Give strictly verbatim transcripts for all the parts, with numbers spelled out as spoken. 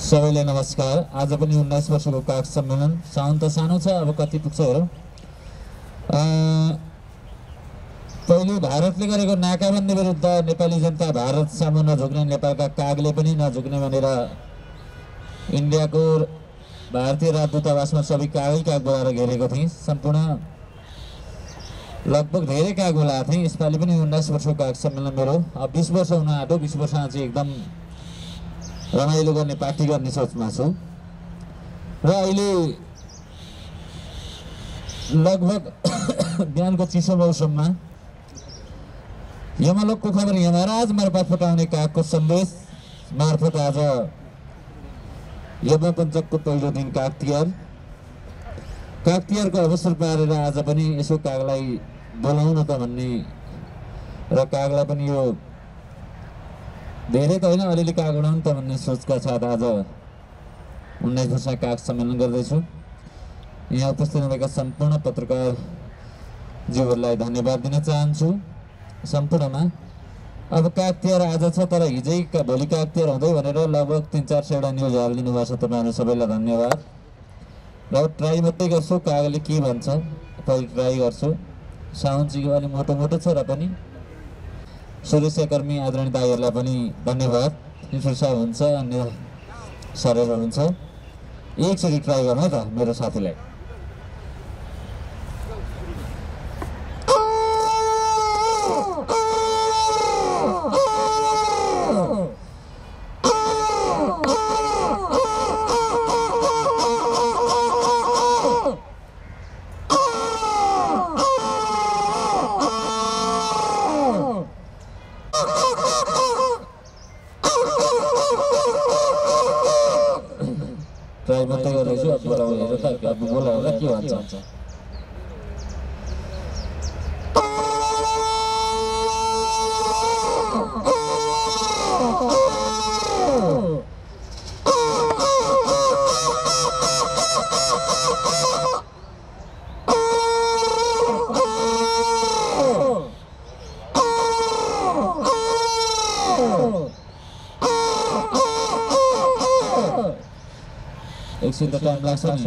सबैलाई नमस्कार। आज पनि उन्नाइस वर्षको काग सम्मेलन साउन त सानो छ, अब कति पुग्छ हेरौँ। पहिले भारतले गरेको नाकाबन्दी विरुद्ध नेपाली जनता भारत सामु नझुक्ने, नेपालका कागले पनि नझुक्ने भनेर इन्डियाको भारतीय राजदूतावासमा सबै कागै काग बोलाएर घेरेको थिएँ। सम्पूर्ण लगभग धेरै काग बोलाएको थिएँ। यसपालि पनि उन्नाइस वर्षको काग सम्मेलन मेरो अब बिस वर्ष हुन आँट्यो। बिस वर्षमा चाहिँ एकदम रमाइलो गर्ने पार्टी गर्ने सोचमा छु र अहिले लगभग बिहानको चिसो मौसममा यमलोकको खबर यमराज मार्फत फटाउने कागको सन्देश मार्फत आज यमपञ्चकको पहिलो दिन काग तिहार काग तिहारको अवसर पारेर आज पनि यसो कागलाई बोलाउन त भन्ने र कागलाई पनि यो धेरै त होइन अलिअलि काग उडाउनु त भन्ने सोचका साथ आज उन्नाइस वर्ष काग सम्मेलन गर्दैछु। यहाँ उपस्थित भएका सम्पूर्ण पत्रकारज्यूहरूलाई धन्यवाद दिन चाहन्छु। सम्पूर्णमा अब काग तिहार आज छ, तर हिजै भोलि काग तिहार हुँदै भनेर लगभग तिन चार सयवटा न्युज हालिदिनु भएको छ। तपाईँहरू सबैलाई धन्यवाद। र ट्राई मात्रै गर्छु, कागले के भन्छ पहिले ट्राई गर्छु। साउन्ड चाहिँ अलिक मोटो मोटो छ र पनि सुरक्षाकर्मी आदरणीय दाइहरूलाई पनि धन्यवाद। सुरक्षा हुन्छ, अन्य सरहरू हुन्छ। एकचोटि ट्राई गर्नु है त मेरो साथीलाई। ट्राई मात्रै गर्दैछु। अब बोलाउ हेर त, अब बोलाउँदा के भन्छ। एकछिन त टाइम लाग्छ नि।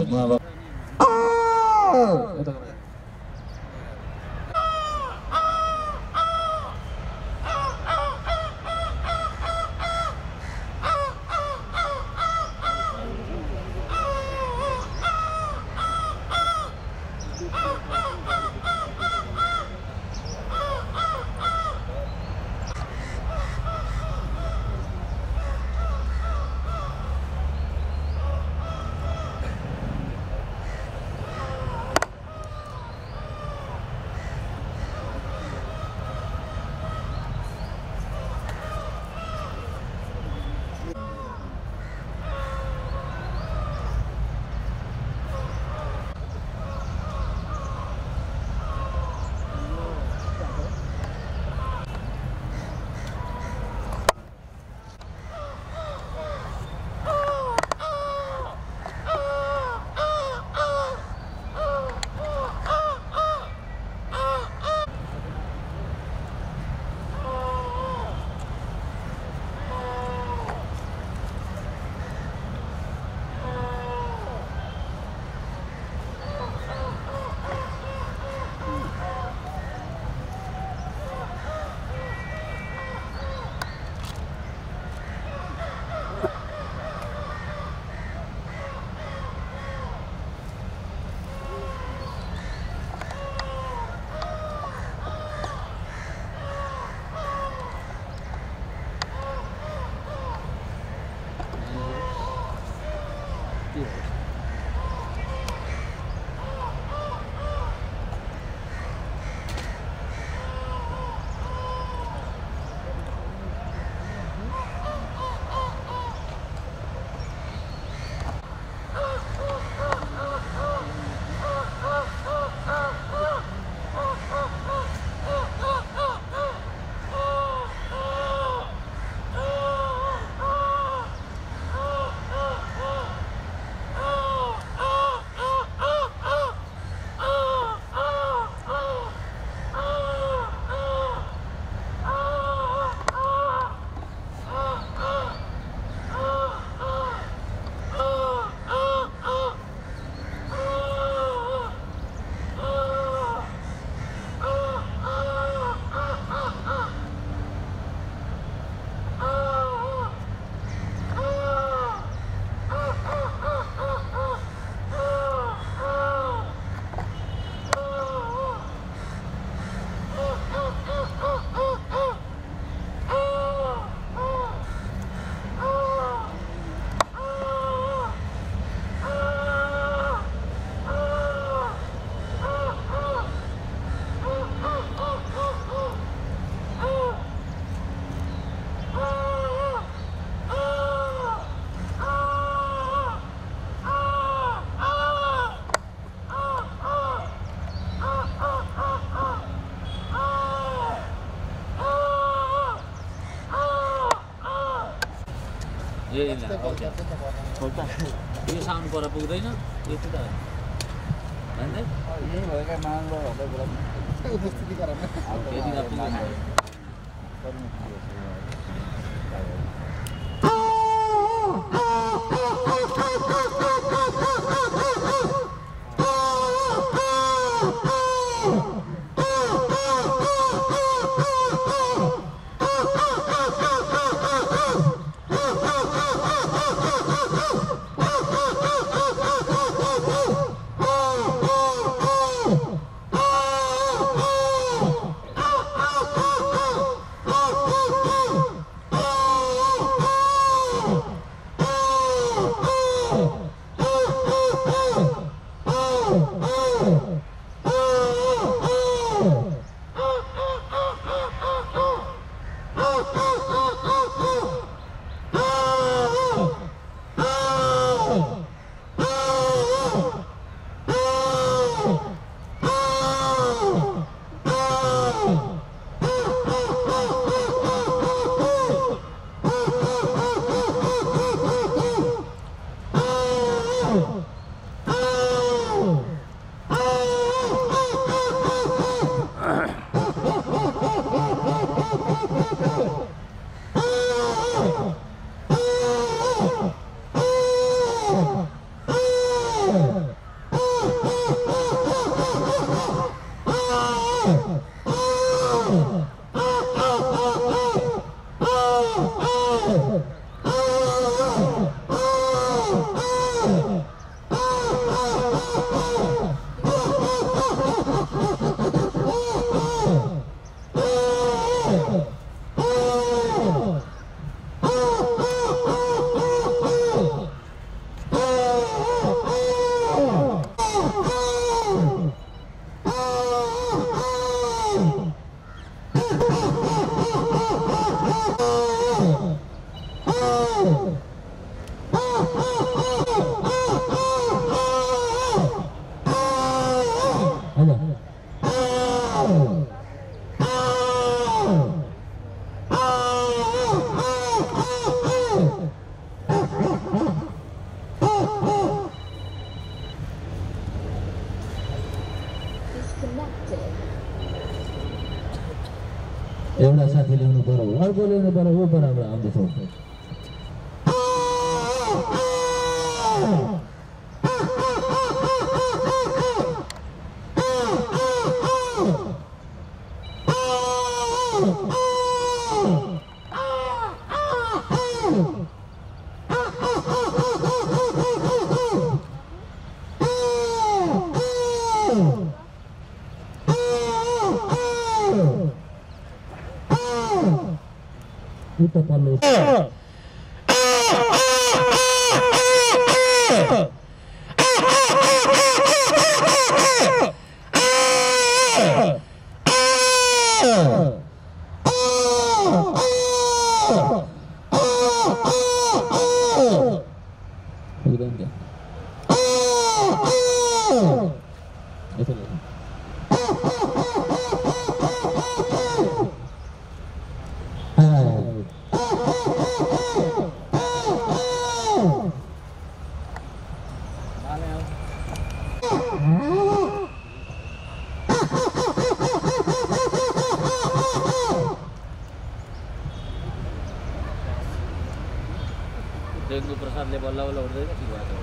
ए ल ओके यो साउन्ड पर पुग्दैन यति त हैन यही भएका मानव भन्दै बोला उपस्थिति गराउन यति त पुग्दैन एउटा साथी ल्याउनु पर्यो अर्को ल्याउनु पर्यो ऊ बराबर आउँदैछ Puta palo. डेङ्गु प्रसादले बल्ल बल्ल उठ्दैन ठिक भएको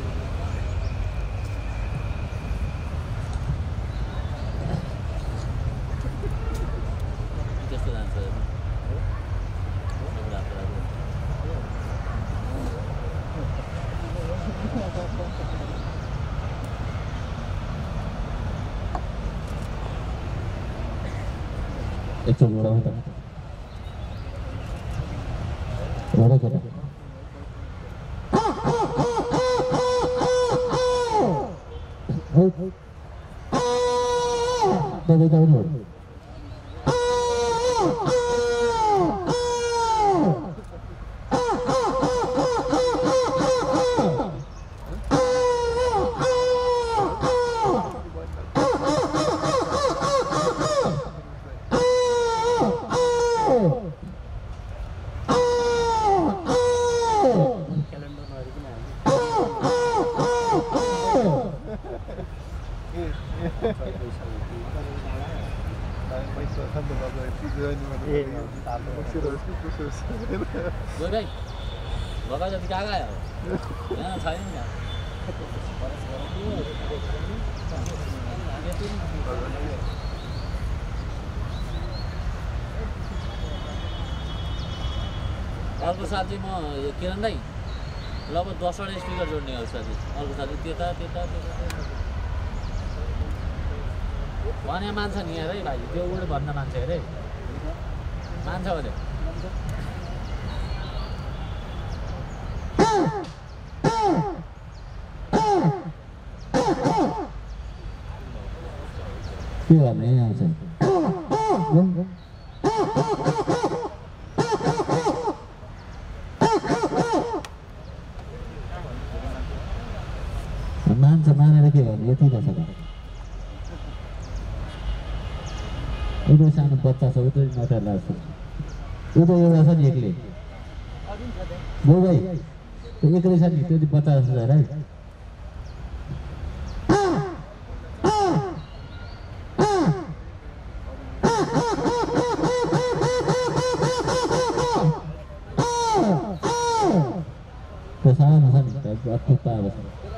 त्यस्तो जान्छ एकचोटि उडाउँ त उडा केटा Dari tahun Oh गयो भाइ भगा जति कहाँ गयो यहाँ छैन नि अर्को साल चाहिँ म किरण दाइ लगभग दसवटा स्पिकर जोड्ने हो साथी अर्को साल चाहिँ त्यता त्यता त्यता भने मान्छ नि यहाँ है भाइ त्यो उयो भन्न मान्छ अरे मान्छ भने के भन्ने आउँछ मान्छ मानेर के भन्ने यति त छ उदो सानो बच्चा छ उदो नटर लाग्छ उदो एउटा छ नि एक्लै बो भाइ त्यो एक्लै छ नि त्यो बच्चा जस्तो छ है त्यो सानो छ नि अटुप्पा अब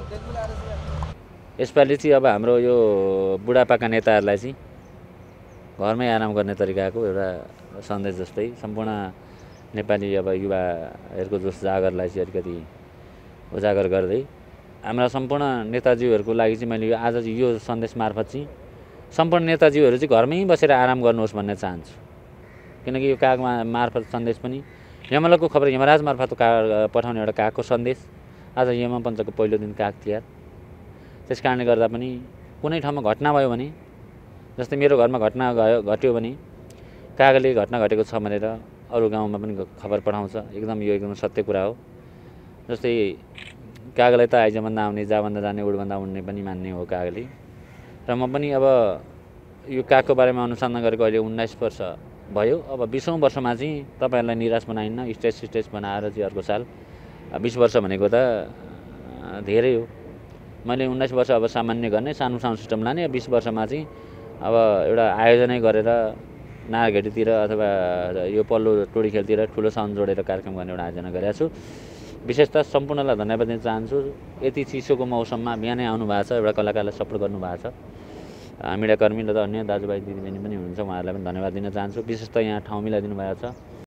यसपालि चाहिँ अब हाम्रो यो बुढापाका नेताहरूलाई चाहिँ घरमै आराम गर्ने तरिकाको एउटा सन्देश जस्तै सम्पूर्ण नेपाली अब युवाहरूको जोस जागरलाई चाहिँ अलिकति उजागर गर्दै हाम्रा सम्पूर्ण नेताजीहरूको लागि चाहिँ मैले आज यो सन्देश मार्फत चाहिँ सम्पूर्ण नेताजीहरू चाहिँ घरमै बसेर आराम गर्नुहोस् भन्ने चाहन्छु किनकि यो काग मार्फत सन्देश पनि यमलाको खबर यमराज मार्फत का पठाउने एउटा कागको सन्देश आज यम पञ्चको पहिलो दिन काग तिहार त्यस कारणले गर्दा पनि कुनै ठाउँमा घटना भयो भने जस्तै मेरो घरमा घटना गयो घट्यो भने कागले घटना घटेको छ भनेर अरू गाउँमा पनि खबर पठाउँछ एकदम यो एकदम सत्य कुरा हो जस्तै कागलाई त आइजभन्दा आउने जाभन्दा जाने उडभन्दा उड्ने पनि मान्ने हो कागले र म पनि अब यो कागको बारेमा अनुसन्धान गरेको अहिले उन्नाइस वर्ष भयो अब बिसौँ वर्षमा चाहिँ तपाईँहरूलाई निराश बनाइन्न स्टेज स्टेज बनाएर चाहिँ अर्को साल बिस वर्ष भनेको त धेरै हो मैले उन्नाइस वर्ष अब सामान्य गर्ने सानो साउन्ड सिस्टम लाने बिस वर्षमा चाहिँ अब एउटा आयोजनै गरेर नारघेटीतिर अथवा यो पल्लो टोडी खेलतिर ठुलो साउन्ड जोडेर कार्यक्रम गर्ने एउटा आयोजना गरेको छु विशेषतः सम्पूर्णलाई धन्यवाद दिन चाहन्छु यति चिसोको मौसममा बिहानै आउनु भएको छ एउटा कलाकारलाई सपोर्ट गर्नुभएको छ मिडियाकर्मी र अन्य दाजुभाइ दिदीबहिनी पनि हुनुहुन्छ उहाँहरूलाई पनि धन्यवाद दिन चाहन्छु विशेष त यहाँ ठाउँ मिलाइदिनु भएको छ